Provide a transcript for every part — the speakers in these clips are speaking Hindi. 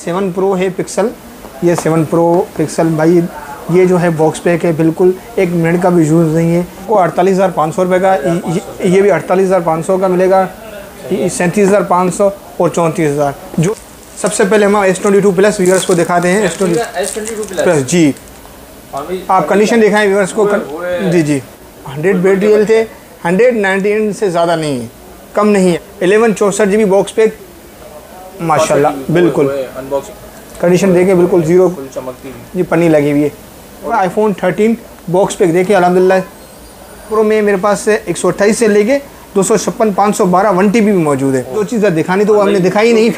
7 प्रो है पिक्सल, ये 7 प्रो पिक्सल भाई, ये जो है बॉक्स पैक है, बिल्कुल 1 मिनट का भी यूज़ नहीं है। वो 48,500 रुपये का, ये भी 48,500 का मिलेगा, 37,500 और 34,000। जो सबसे पहले हम S22 प्लस व्यूअर्स को दिखाते हैं। S22 प्लस जी, आप कंडीशन दिखाएं व्यूअर्स को। जी जी, 100 बैटरी हेल्थ है, 199 से ज़्यादा नहीं है, कम नहीं है। 11 64 GB बॉक्स पैक माशाल्लाह, बिल्कुल कंडीशन देखें, बिल्कुल ज़ीरो जी पन्नी लगी हुई है। iPhone 13 बॉक्स पैक देखिए अल्हम्दुलिल्लाह। प्रो में मेरे पास 128 से लेके 256 512 1 TB भी मौजूद है। दो चीज़ें दिखानी तो वो हमने दिखाई नहीं।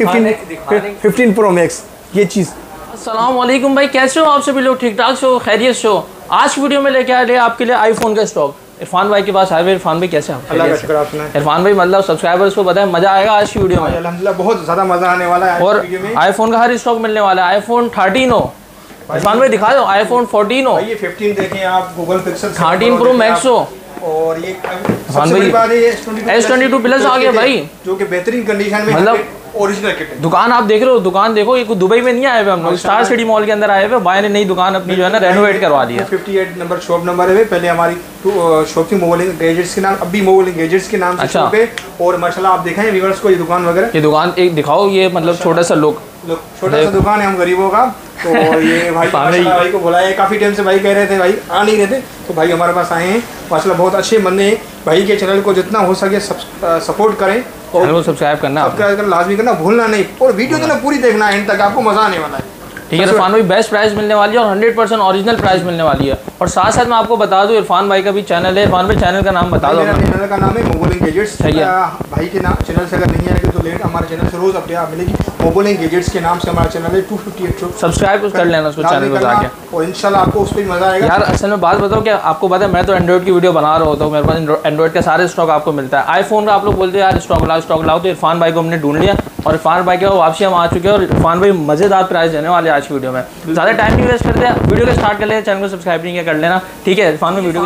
15 प्रो मैक्स ये चीज़। अस्सलाम वालेकुम भाई, कैसे हो आप सभी लोग? ठीक ठाक हो, खैरियत से हो? आज वीडियो में लेके आ रहे आपके लिए आईफोन का स्टॉक। इरफान भाई के पास आए हुए। इरफान भाई कैसे हैं? अल्लाह का शुक्र आपने। इरफान भाई मतलब सब्सक्राइबर्स को बताएं, मज़ा आएगा आज की वीडियो में। अल्हम्दुलिल्लाह बहुत ज़्यादा मज़ा आने वाला है। और आईफोन का हर स्टॉक मिलने वाला है। iPhone 13 हो, इरफान भाई दिखा दो। iPhone 14 हो, ये 15 देखें आप, गूगल पिक्सल 13 प्रो मैक्स हो, और ये सबसे बड़ी बात है S22 प्लस आ गया भाई, जो कि बेहतरीन कंडीशन में मतलब ओरिजिनल किट है। दुकान आप देख रहे हो, दुकान देखो, ये दुबई में नहीं आए हुए हम लोग, स्टार सिटी मॉल के अंदर आए हुए। भाई ने नई दुकान अपनी जो है ना रेनोवेट करवा दी है। 58 नंबर शॉप नंबर है। पहले हमारी शॉप थी मोबाइल गैजेट्स के नाम, अभी मोबाइल गैजेट्स के नाम से शॉप है। और माशाल्लाह आप देखें व्यूअर्स को ये दुकान वगैरह, ये दुकान एक दिखाओ, ये मतलब छोटा सा लोग छोटा सा दुकान है हम गरीबों का। तो ये भाई भाई को बुलाया, काफ़ी टाइम से भाई कह रहे थे, भाई आ नहीं रहे थे, तो भाई हमारे पास आए हैं। माशाल्लाह बहुत अच्छे बंदे हैं। भाई के चैनल को जितना हो सके सपोर्ट करें और सब्सक्राइब करना लाजमी करना भूलना नहीं, और वीडियो जो ना पूरी देखना है एंड तक, आपको मज़ा आने वाला है। ठीक है। इरफान भाई बेस्ट प्राइस मिलने वाली है और 100% ओरिजिनल प्राइस मिलने वाली है। और साथ साथ मैं आपको बता दूं, इरफान भाई का भी चैनल है। इरफान भाई चैनल का नाम बता दो। चैनल का नाम है मोबाइल गैजेट्स। भाई के नाम चैनल से अगर नहीं आएगी तो लेट हमारे चैनल से रोज़ अपडेट मिलेगी। मोबाइल गैजेट्स के नाम से हमारा चैनल है। 258 सब्सक्राइब कर लेना उसको चैनल को जाके, और इंशाल्लाह आपको उस पर मज़ा आएगा। यार असल में बात बताओ, क्या आपको पता है, मैं तो एंड्रॉइड की वीडियो बना रहा होता हूँ, मेरे पास एंड्रॉइड का सारे स्टॉक आपको मिलता है। आईफोन का आप लोग बोलते हैं यार स्टॉक लाओ, तो इरफान भाई को हमने ढूंढ लिया और इरफान भाई के वापसी हम आ चुके हैं। और इरफान भाई मज़ेदार प्राइस देने वाले आज की वीडियो में। ज़्यादा टाइम नहीं वेस्ट करते हैं, वीडियो को स्टार्ट कर लेते हैं। चैनल को सब्सक्राइब नहीं किया कर लेना, ठीक है? इरफान में वीडियो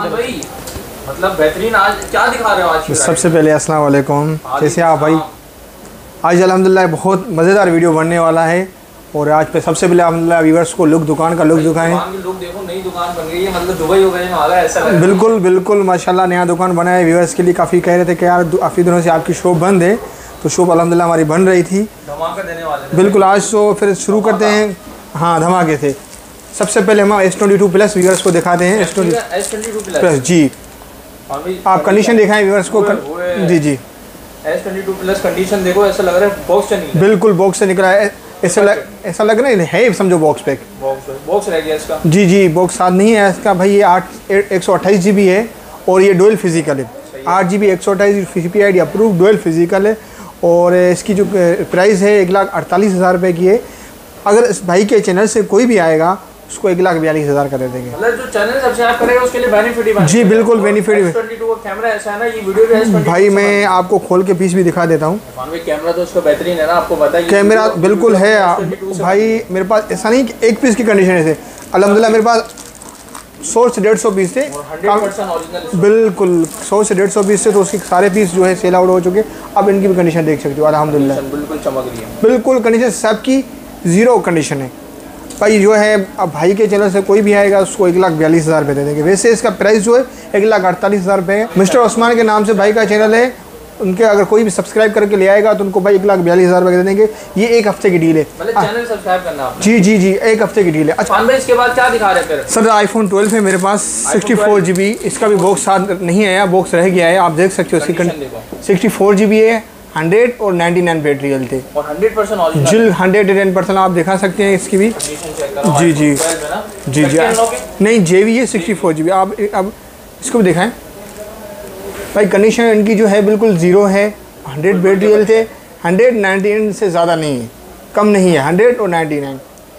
मतलब बेहतरीन आज क्या दिखा रहे हो आज? सबसे पहले अस्सलाम वालेकुम, कैसे आप भाई? आज अल्हम्दुलिल्लाह बहुत मज़ेदार वीडियो बनने वाला है। और आज पे सबसे पहले अल्हम्दुलिल्लाह व्यूअर्स को दुकान का लुक दिखाएं। लुक देखो, नई दुकान बन गई है, मतलब दुबई हो गए ऐसा लग रहा है। बिल्कुल माशाल्लाह नया दुकान बना है। व्यूअर्स के लिए काफ़ी कह रहे थे कि यार काफ़ी दिनों से आपकी शॉप बंद है, तो शॉप अल्हम्दुलिल्लाह हमारी बन रही थी, धमाका देने वाले। बिल्कुल, आज तो फिर शुरू करते हैं। हाँ, धमाके थे। सबसे पहले हम S22 प्लस व्यूअर्स को दिखाते हैं। S22 प्लस जी, आप कंडीशन दिखाएं व्यूअर्स को। जी जी, S22 प्लस कंडीशन देखो, ऐसा लग रहा है बॉक्स से निकला। बिल्कुल बॉक्स से निकला है। ऐसा लग रहा है समझो बॉक्स पैक। बॉक्स रह गया इसका। जी, बॉक्स साथ नहीं है इसका भाई। ये 128 GB है और ये डुअल फिजिकल है। 8 GB 128 CPID अप्रूव डुअल फिजिकल है। और इसकी जो प्राइस है 1,48,000 रुपये की है। अगर इस भाई के चैनल से कोई भी आएगा उसको 1,42,000 का दे देंगे। मतलब जो चैनल सब्सक्राइब करेगा उसके लिए बेनिफिट ही जी, बिल्कुल बेनिफिट। S22 का कैमरा ऐसा है ना, ये वीडियो भी S22 भाई मैं आपको खोल के पीस भी दिखा देता हूँ। कैमरा तो उसका बेहतरीन है ना, आपको पता है। कैमरा बिल्कुल है भाई। मेरे पास ऐसा नहीं कि एक पीस की कंडीशन है। अल्हम्दुलिल्लाह मेरे पास 100 से 150 पीस थे। बिल्कुल 100 से 150 पीस थे, तो उसके सारे पीस जो है सेल आउट हो चुके। अब इनकी भी कंडीशन देख सकते हो अल्हम्दुलिल्लाह, बिल्कुल चमक रही है। बिल्कुल कंडीशन सबकी ज़ीरो कंडीशन है भाई। जो है अब भाई के चैनल से कोई भी आएगा उसको 1,42,000 रुपये दे देंगे। वैसे इसका प्राइस जो है 1,48,000 रुपये है। मिस्टर उस्मान के नाम से भाई का चैनल है, उनके अगर कोई भी सब्सक्राइब करके ले आएगा तो उनको भाई 1,42,000 रुपये दे देंगे। ये एक हफ्ते की डील है। मतलब चैनल सब्सक्राइब करना आपने। जी, एक हफ्ते की डील है। अच्छा, इसके बाद क्या दिखा रहे हैं सर? iPhone 12 है मेरे पास 64 GB। इसका भी बॉक्स साथ नहीं आया, बॉक्स रह गया है। आप देख सकते हो इसकी 64 GB है, 100 और 99 बैटरी हेल्थ है, और 100% ओरिजिनल। जिल 110% आप दिखा सकते हैं इसकी भी। जी, नहीं JV है 64 GB। आप अब इसको भी दिखाएं भाई। कंडीशन इनकी जो है बिल्कुल ज़ीरो है। 100 बैटरी हेल्थ है, 199 से ज़्यादा नहीं है, कम नहीं है। 100 और 99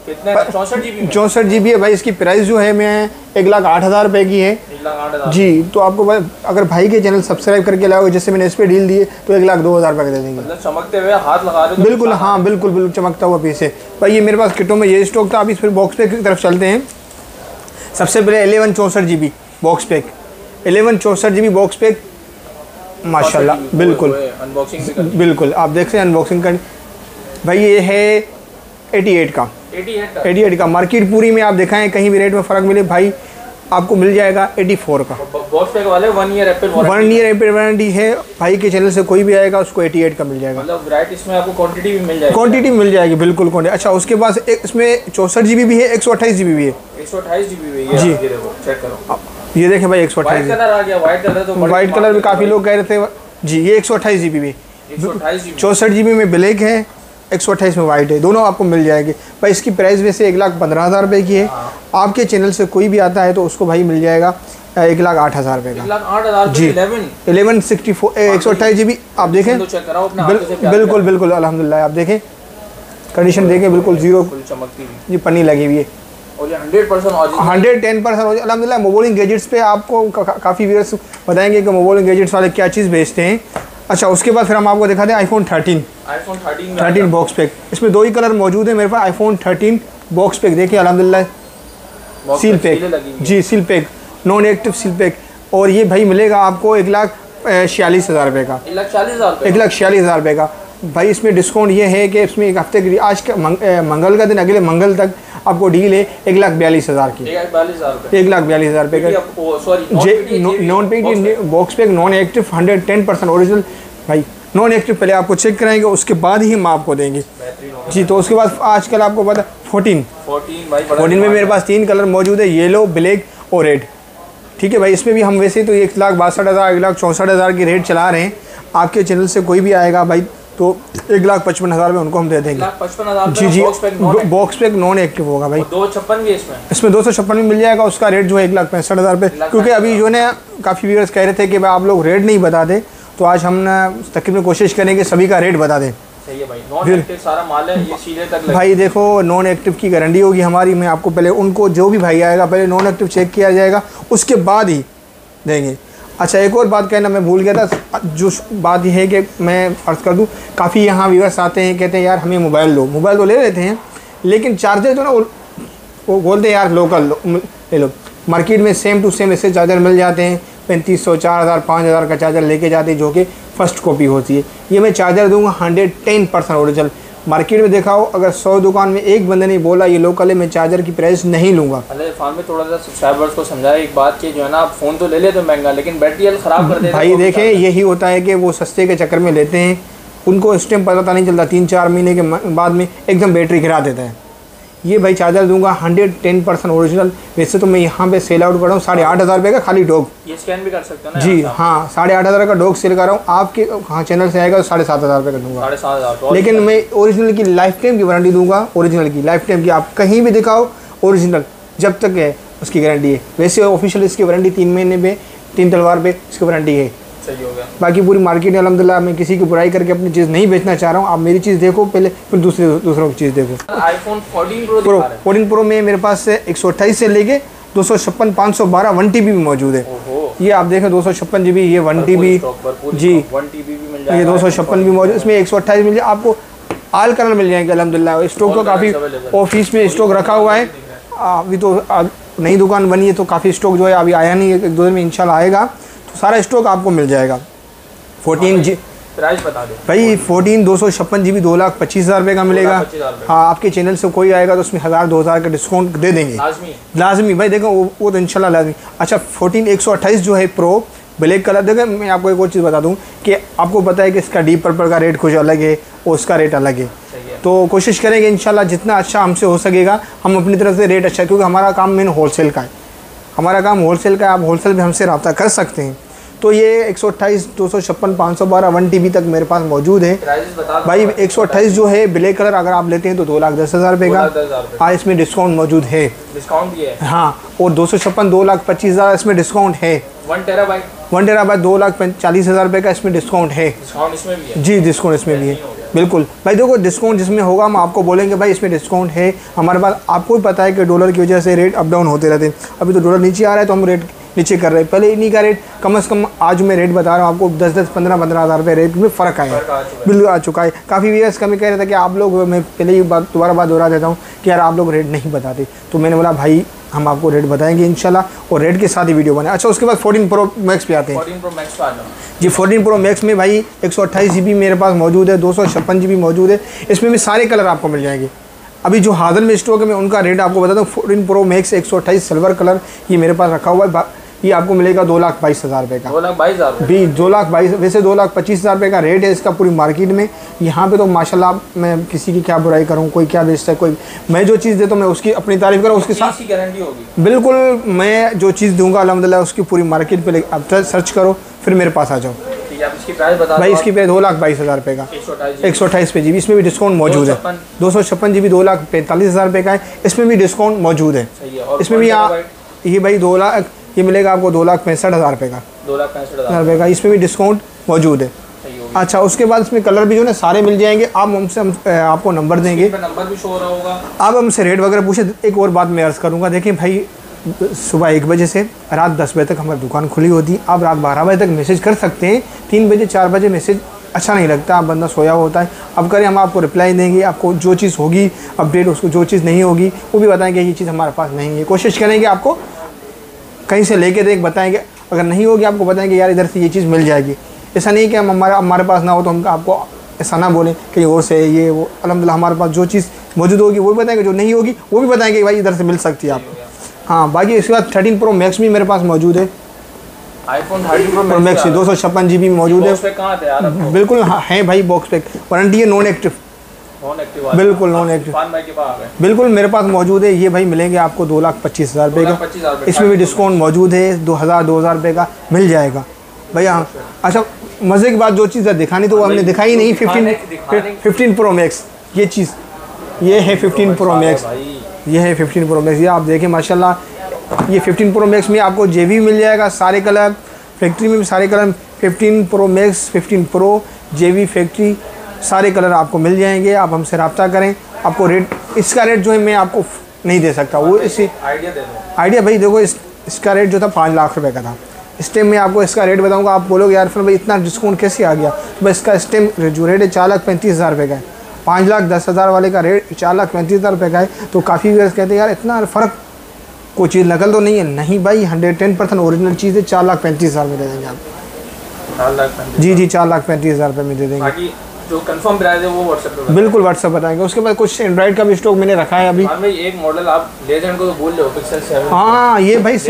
64 GB है भाई। इसकी प्राइस जो है मैं 1,08,000 रुपये की है। 1,08,000 जी। तो आपको अगर भाई के चैनल सब्सक्राइब करके लाओगे, जैसे मैंने इस पर डील दिए, तो 1,02,000 रुपये का दे देंगे। मतलब चमकते हुए हाथ लगा रहे हो? बिल्कुल, हाँ बिल्कुल चमकता हुआ पीस है भाई। ये मेरे पास किटों में ये स्टॉक था। अभी फिर बॉक्स पैक की तरफ चलते हैं। सबसे पहले 11 64 GB box pack. 11 64 GB box pack माशाल्लाह, बिल्कुल आप देख सकते हैं अनबॉक्सिंग कर भाई। ये है 88 का 88 का मार्केट पूरी में आप दिखाएं कहीं भी रेट में फ़र्क मिले भाई, आपको मिल जाएगा 84 का। बॉक्स पैक वाले 1 ईयर एप्पल वारंटी है भाई के चैनल से कोई भी आएगा उसको 88 का मिल जाएगा। मतलब वैरायटी इसमें आपको क्वांटिटी भी मिल जाएगी, क्वांटिटी मिल जाएगी बिल्कुल क्वांटिटी। अच्छा उसके पास एक इसमें 64 GB भी है, 128 GB भी है। 128 GB भी है, जी ये देखो चेक करो, ये देखें भाई 128 कलर आ गया, व्हाइट कलर तो वाइट कलर भी काफ़ी लोग कह रहे थे जी। ये 128 GB भी, 64 GB में ब्लैक है, 128 में वाइट है, दोनों आपको मिल जाएंगे भाई। इसकी प्राइस वैसे 1,15,000 रुपये की है। आपके चैनल से कोई भी आता है तो उसको भाई मिल जाएगा 1,08,000 रुपये का। 1,08,000 जी 1164 128 GB आप देखें बिल्कुल अल्हम्दुलिल्लाह। आप देखें कंडीशन देखें बिल्कुल जीरो चमकती जी पन्नी लगी हुई है और ये 110% अल्हम्दुलिल्लाह। मोबाइल गैजेट्स पे आपको काफ़ी व्यूअर्स बताएंगे कि मोबाइल गैजेट्स वाले क्या चीज़ बेचते हैं। अच्छा उसके बाद फिर हम आपको दिखाते हैं iPhone 13 बॉक्स पैक। इसमें 2 ही कलर मौजूद है मेरे पास। iPhone 13 बॉक्स पैक देखिए अल्हम्दुलिल्लाह सील पैक जी, seal pack non active seal pack. और ये भाई मिलेगा आपको 1,46,000 रुपये का, 1,46,000 रुपये का भाई। इसमें डिस्काउंट ये है कि इसमें एक हफ्ते की आज का मंगल का दिन अगले मंगल तक आपको डील है 1,42,000 की, 1,42,000 रुपये का। Non pack box pack non active 110% original भाई। नॉन एक्टिव पहले आपको चेक कराएंगे उसके बाद ही हम आपको देंगे जी। तो उसके बाद आजकल आपको पता 14 में मेरे पास 3 कलर मौजूद है, येलो ब्लैक और रेड। ठीक है भाई। इसमें भी हम वैसे तो 1,62,000 1,64,000 की रेट चला रहे हैं। आपके चैनल से कोई भी आएगा भाई तो 1,55,000 में उनको हम दे देंगे जी। बॉक्स पैक नॉन एक्टिव होगा भाई। 256 इसमें 256 में मिल जाएगा। उसका रेट जो है 1,65,000 रुपये। क्योंकि अभी जो है काफ़ी व्यूअर्स कह रहे थे कि भाई आप लोग रेट नहीं बताते, तो आज हम तकरीबन कोशिश करेंगे सभी का रेट बता दें। सही है भाई। नॉन एक्टिव सारा माल है, ये सीधे तक भाई देखो नॉन एक्टिव की गारंटी होगी हमारी। मैं आपको पहले उनको जो भी भाई आएगा पहले नॉन एक्टिव चेक किया जाएगा उसके बाद ही देंगे। अच्छा एक और बात कहना मैं भूल गया था, जो बात यह है कि मैं अर्ज़ कर दूं काफ़ी यहाँ व्यूअर्स आते हैं कहते हैं यार हमें मोबाइल दो, मोबाइल तो ले लेते हैं लेकिन चार्जर जो ना वो बोलते हैं यार लोकल ले लो। मार्केट में सेम टू सेम ऐसे चार्जर मिल जाते हैं 3,500 4,000 5,000 का चार्जर लेके जाते हैं जो कि फ़र्स्ट कॉपी होती है। ये मैं चार्जर दूंगा 110% ओरिजिनल। मार्केट में देखा हो अगर 100 दुकान में एक बंदे ने बोला ये लोकल है मैं चार्जर की प्राइस नहीं लूँगा। फार्म में थोड़ा सा सब्सक्राइबर्स को समझाया एक बात कि जो है ना आप फ़ोन तो ले लेते हो महंगा लेकिन बैटरी हेल्थ ख़राब कर देते हैं। भाई देखें यही होता है कि वो सस्ते के चक्कर में लेते हैं, उनको इस टाइम पता नहीं चलता 3-4 महीने के बाद में एकदम बैटरी गिरा देता है। ये भाई चार्जर दूंगा 110% ओरिजिनल। वैसे तो मैं यहाँ पे सेल आउट कर रहा हूँ 8,500 रुपये का खाली डॉग। ये स्कैन भी कर सकते हो ना जी हाँ 8,500 का डॉग सेल कर रहा हूँ। आपके हाँ चैनल से आएगा तो 7,500 रुपये का दूंगा। 7,500 लेकिन मैं ओरिजिनल की लाइफ टाइम की वारंटी दूंगा। ओरिजिनल की लाइफ टाइम की आप कहीं भी दिखाओ ओरिजिनल जब तक है उसकी गारंटी है। वैसे ऑफिशियल इसकी वारंटी 3 महीने पे 3 तलवार पे इसकी वारंटी है। सही हो गया। बाकी पूरी मार्केट में अल्हम्दुलिल्लाह मैं किसी की बुराई करके अपनी चीज़ नहीं बेचना चाह रहा हूँ। आप मेरी चीज़ देखो पहले फिर दूसरों की चीज़ देखो। iPhone 14 प्रो में मेरे पास 128 से लेके 256 512 1 TB भी मौजूद है। ये आप देखें 256 GB ये 1 TB जी 1 TB भी मिल जाएगा। ये 256 भी मौजूद। इसमें 128 मिल जाए आपको आल कलर मिल जाएंगे अल्हम्दुलिल्लाह। स्टॉक तो काफ़ी ऑफिस में स्टॉक रखा हुआ है। अभी तो नई दुकान बनी है तो काफ़ी स्टॉक जो है अभी आया नहीं है, 1-2 दिन में इंशाल्लाह आएगा तो सारा स्टॉक आपको मिल जाएगा। 14 जी प्राइस बता दो भाई 14 256 GB 2,25,000 रुपये का मिलेगा। हाँ आपके चैनल से कोई आएगा तो उसमें 1,000-2,000 का डिस्काउंट दे देंगे लाजमी भाई। देखो वो तो इंशाल्लाह लाजमी। अच्छा 14 128 जो है प्रो ब्लैक कलर। देखो मैं आपको एक और चीज़ बता दूं कि आपको पता है कि इसका डीप पर्पल का रेट कुछ अलग है और उसका रेट अलग है। तो कोशिश करेंगे इंशाल्लाह जितना अच्छा हमसे हो सकेगा हम अपनी तरफ से रेट अच्छा, क्योंकि हमारा काम मेन होलसेल का है। हमारा काम होलसेल का है। आप होलसेल में हमसे रब्ता कर सकते हैं। तो ये 128 256 512 1 TB तक मेरे पास मौजूद है भाई। 128 जो है ब्लैक कलर अगर आप लेते हैं तो 2,10,000 रुपये का। हाँ इसमें डिस्काउंट मौजूद है। डिस्काउंट भी है हाँ। और 256 2,25,000 इसमें डिस्काउंट है। 1 टेराबाइट 2,40,000 रुपये का इसमें डिस्काउंट है। डिस्काउंट इसमें भी है जी डिस्काउंट इसमें भी है बिल्कुल भाई। देखो डिस्काउंट जिसमें होगा हम आपको बोलेंगे भाई इसमें डिस्काउंट है। हमारे पास आपको भी पता है कि डॉलर की वजह से रेट अप डाउन होते रहते हैं। अभी तो डॉलर नीचे आ रहा है तो हम रेट नीचे कर रहे हैं। पहले इन्हीं का रेट कम से कम आज मैं रेट बता रहा हूँ आपको 10-10 15,000 रुपये रेट में फ़र्क आया है बिल्कुल आ चुका है। काफ़ी व्यूअर्स कमी कह रहे थे कि आप लोग, मैं पहले ही दोबारा बात दोहरा देता हूँ कि यार आप लोग रेट नहीं बताते। तो मैंने बोला भाई हम आपको रेट बताएंगे इंशाल्लाह और रेट के साथ ही वीडियो बनाए। अच्छा उसके बाद 14 प्रो मैक्स पे आते हैं। 14 प्रो मैक्स आ जी 14 प्रो मैक्स में भाई 128 GB मेरे पास मौजूद है, 256 GB मौजूद है। इसमें भी सारे कलर आपको मिल जाएंगे। अभी जो हाजिर में स्टॉक है मैं उनका रेट आपको बताता हूँ। 14 प्रो मैक्स 128 सिल्वर कलर ये मेरे पास रखा हुआ है, ये आपको मिलेगा 2,22,000 रुपये का। 2,22,000 2,22,000 वैसे 2,25,000 रुपये का रेट है इसका पूरी मार्केट में। यहाँ पे तो माशाल्लाह मैं किसी की क्या बुराई करूँ, कोई क्या बेचता है, कोई मैं जो चीज़ देता हूँ मैं उसकी अपनी तारीफ़ करूँ, उसके साथ गारंटी होगी। बिल्कुल मैं जो चीज़ दूंगा अल्हम्दुलिल्लाह उसकी पूरी मार्केट पे अब तक सर्च करो फिर मेरे पास आ जाओ। इसकी प्राइस बता भाई इसकी प्राइस 2,22,000 रुपये का 128 पे GB, इसमें भी डिस्काउंट मौजूद है। 256 GB 2,45,000 रुपये का है, इसमें भी डिस्काउंट मौजूद है। इसमें भी ये भाई 2 लाख ये मिलेगा आपको 2,65,000 रुपये का, 2,65,000 रुपये का, इसमें भी डिस्काउंट मौजूद है। अच्छा उसके बाद इसमें कलर भी जो है सारे मिल जाएंगे। आप हमसे हम आपको नंबर देंगे, नंबर भी शो हो रहा होगा, आप हमसे रेट वगैरह पूछे। एक और बात मैं अर्ज़ करूँगा, देखिए भाई सुबह 1 बजे से रात 10 बजे तक हमारी दुकान खुली होती है। आप रात 12 बजे तक मैसेज कर सकते हैं। 3 बजे 4 बजे मैसेज अच्छा नहीं लगता, आप बंदा सोया होता है। अब करें हम आपको रिप्लाई देंगे, आपको जो चीज़ होगी अपडेट, उसको जो चीज़ नहीं होगी वो भी बताएंगे ये चीज़ हमारे पास नहीं है। कोशिश करेंगे आपको कहीं से लेके देख बताएंगे, अगर नहीं होगी आपको बताएंगे यार इधर से ये चीज़ मिल जाएगी। ऐसा नहीं कि हम हमारे पास ना हो तो हम आपको ऐसा ना बोलें कहीं और से ये वो। अल्हम्दुलिल्लाह हमारे पास जो चीज़ मौजूद होगी वो भी बताएंगे, जो नहीं होगी वो भी बताएंगे कि भाई इधर से मिल सकती है आपको। हाँ बाकी इसके बाद 13 प्रो मैक्स भी मेरे पास मौजूद है। iPhone 13 प्रो मैक्स 256 GB मौजूद है। बिल्कुल है भाई, बॉक्स पैक वारंटी है, नॉन एक्टिव, बिल्कुल नॉन एक्टिव, बिल्कुल मेरे पास मौजूद है। ये भाई मिलेंगे आपको 2,25,000 रुपये का, इसमें भी डिस्काउंट मौजूद है, 2,000 रुपये का मिल जाएगा भैया। अच्छा मज़े की बात जो चीज़ दिखानी तो वो हमने दिखाई नहीं। 15 प्रो मैक्स ये चीज़ ये है 15 प्रो मैक्स, ये है 15 प्रो मैक्स। ये आप देखें माशाल्लाह, ये 15 प्रो मैक्स में आपको JV मिल जाएगा, सारे कलर फैक्ट्री में भी सारे colour 15 pro max 15 pro JV factory सारे कलर आपको मिल जाएंगे। आप हमसे रब्ता करें, आपको रेट इसका रेट जो है मैं आपको नहीं दे सकता, वो इसी आइडिया भाई देखो इसका रेट जो था 5 लाख रुपए का था। इस टाइम मैं आपको इसका रेट बताऊंगा, आप बोलोगे यार फिर भाई इतना डिस्काउंट कैसे आ गया। तो बस इसका इस टाइम जो रेट है 4,35,000 रुपये का है। 5,10,000 वाले का रेट 4,35,000 रुपये का है। तो काफ़ी व्यूअर्स कहते हैं यार इतना फ़र्क, कोई चीज़ नकल तो नहीं है। नहीं भाई 110% ओरिजिनल चीज़ है, 4,35,000 में दे देंगे आप। 4,35,000 जी 4,35,000 रुपये में दे देंगे। जो कंफर्म प्राइस है वो व्हाट्सएप पे बिल्कुल व्हाट्सएप बताएंगे। उसके बाद कुछ एंड्रॉइड का भी स्टॉक मैंने रखा है अभी। भाई एक मॉडल आप लेजेंड को तो भूल रहे हो, पिक्सल 7। हाँ ये भाई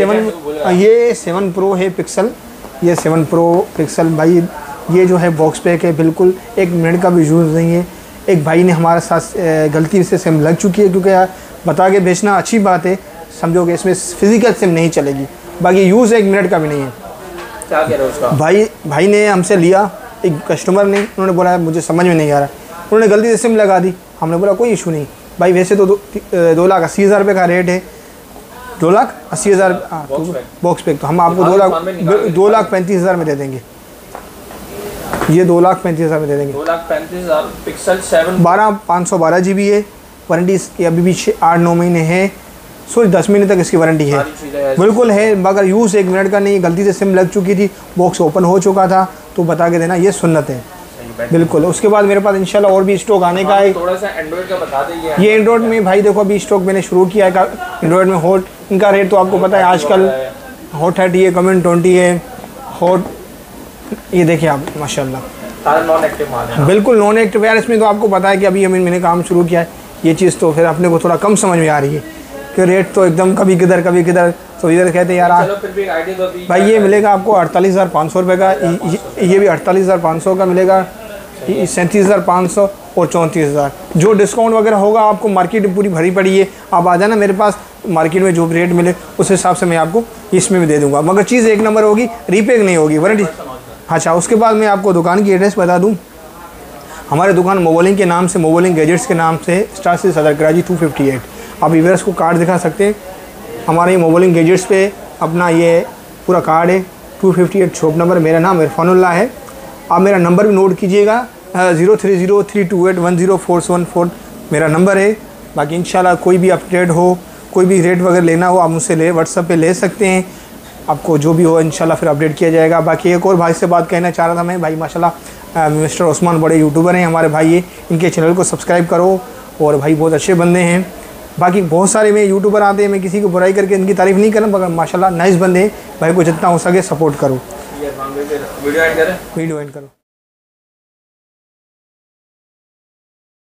7 प्रो है पिक्सल, ये 7 प्रो पिक्सल भाई। ये जो है बॉक्स पैक है, बिल्कुल 1 मिनट का भी यूज़ नहीं है। एक भाई ने हमारे साथ गलती से सिम लग चुकी है, क्योंकि यार बता के बेचना अच्छी बात है, समझोगे इसमें फ़िज़िकल सिम नहीं चलेगी, बाकी यूज़ 1 मिनट का भी नहीं है। क्या कह रहे हो उसका? भाई ने हमसे लिया, एक कस्टमर ने, उन्होंने बोला मुझे समझ में नहीं आ रहा, उन्होंने गलती से सिम लगा दी। हमने बोला कोई इशू नहीं भाई, वैसे तो 2,80,000 रुपये का रेट है, 2,80,000 बॉक्स पैक, तो हम आपको 2,35,000 में दे देंगे। ये 2,35,000 में दे देंगे। 2,35,000 पिक्सल 7 512 GB है, वारंटी इसकी अभी भी 8-9 महीने है, सॉरी 10 महीने तक इसकी वारंटी है, बिल्कुल है। मगर यूज़ 1 मिनट का नहीं, गलती से सिम लग चुकी थी, बॉक्स ओपन हो चुका था, तो बता के देना, ये सुन्नत है बिल्कुल। उसके बाद मेरे पास इंशाल्लाह और भी स्टॉक आने का है। थोड़ा सा एंड्रॉइड का बता दें। ये एंड्रॉइड में भाई देखो अभी स्टॉक मैंने शुरू किया है एंड्रॉइड में। हॉट इनका रेट तो आपको पता है आजकल हॉट 30 है, कमेंट 20 है, हॉट ये देखिए आप माशाल्लाह नॉन एक्टिव माल है, बिल्कुल नॉन एक्टिव यार। इसमें तो आपको पता है कि अभी मैंने काम शुरू किया है, ये चीज़ तो फिर अपने को थोड़ा कम समझ में आ रही है कि रेट तो एकदम कभी किधर कभी किधर, तो इधर कहते हैं यार चलो फिर भी आइडिया दो अभी। भाई ये मिलेगा आपको 48,500 रुपये का, ये भी 48,500 का मिलेगा, 37,500 और 34,000। जो डिस्काउंट वगैरह होगा आपको, मार्केट पूरी भरी पड़ी है, आप आ जाना मेरे पास, मार्केट में जो रेट मिले उस हिसाब से मैं आपको इसमें भी दे दूंगा, मगर चीज़ 1 नंबर होगी, रीपेक नहीं होगी, वारंटी। अच्छा उसके बाद मैं आपको दुकान की एड्रेस बता दूँ। हमारी दुकान मोबाइलिंग के नाम से, मोबाइलिंग गैजेट्स के नाम से, स्टार से सदर कराची 258। आप व्यूअर्स को कार्ड दिखा सकते हैं, हमारे मोबाइलिंग गैजेट्स पे अपना ये पूरा कार्ड है, 258 शॉप नंबर। मेरा नाम इरफानुल्लाह है, आप मेरा नंबर भी नोट कीजिएगा, 0303281047 मेरा नंबर है। बाकी इंशाल्लाह कोई भी अपडेट हो, कोई भी रेट वगैरह लेना हो, आप मुझसे व्हाट्सएप पे ले सकते हैं, आपको जो भी हो इंशाल्लाह फिर अपडेट किया जाएगा। बाकी एक और भाई से बात कहना चाह रहा था मैं, भाई माशाल्लाह मिस्टर उस्मान बड़े यूट्यूबर हैं हमारे भाई है, इनके चैनल को सब्सक्राइब करो, और भाई बहुत अच्छे बंदे हैं। बाकी बहुत सारे में यूट्यूबर आते हैं, मैं किसी को बुराई करके इनकी तारीफ़ नहीं करना, मगर माशाल्लाह नाइस बंदे हैं। भाई को जितना हो सके सपोर्ट करो। वीडियो एंड करो।